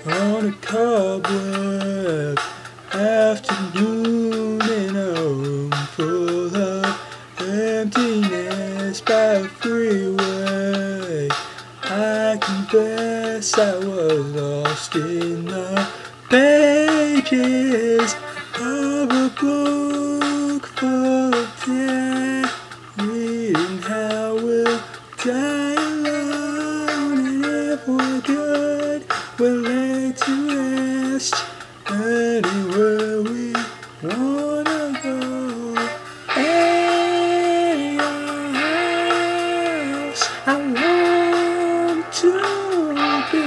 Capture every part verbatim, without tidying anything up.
on a cobweb afternoon in a room full of emptiness by a freeway. I confess I was lost in the pages of a book full of death, reading how we'll die alone, and if we're good, we'll lay to rest anywhere we wanna go. Any house I long to be.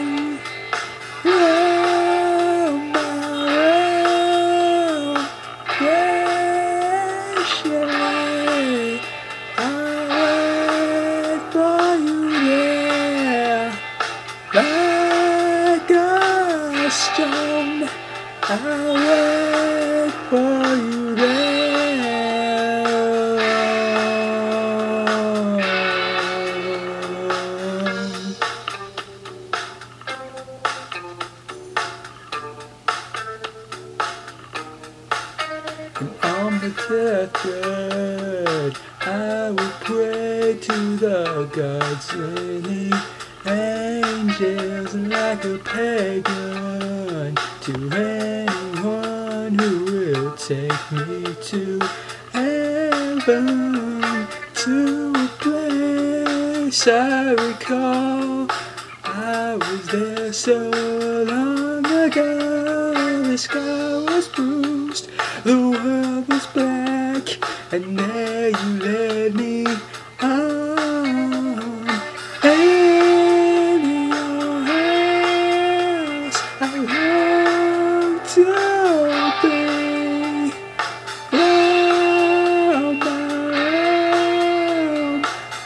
Roam by roam, patiently I'll wait for you there. Like a stone, I'll wait for you there. And on the deathbed, I will pray to the gods and the angels, like a pagan, to anyone who will take me to heaven, to a place I recall. I was there so long ago. The sky was bruised, the world was black, and there you led me on. In your house I long to be. Roam by roam,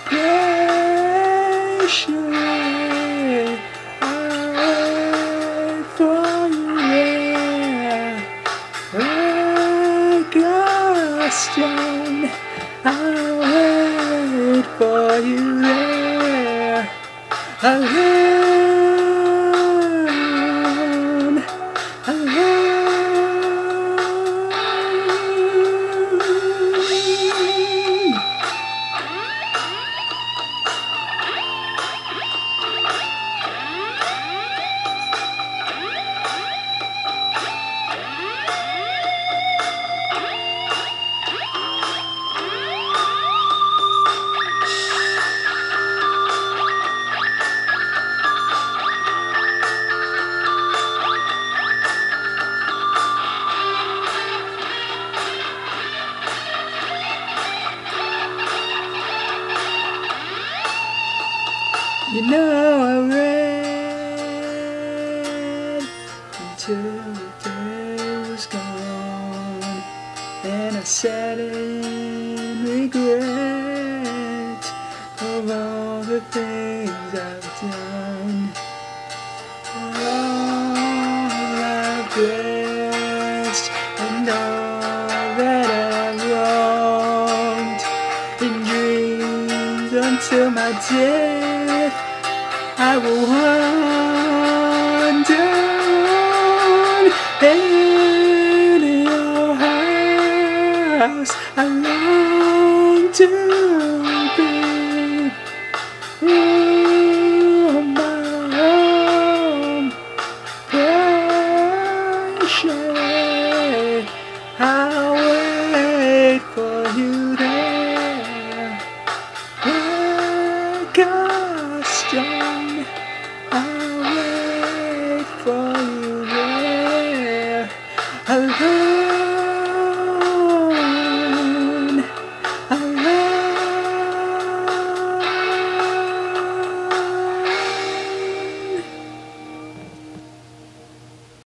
patiently I'll wait for you there. Like a stone, I'll wait for you there. Alone, alone. You know I read until the day was gone, and I sat in regret of all the things I've done, all I've blessed, and all that I've wronged in dreams until my death. I will wander in your house. I long to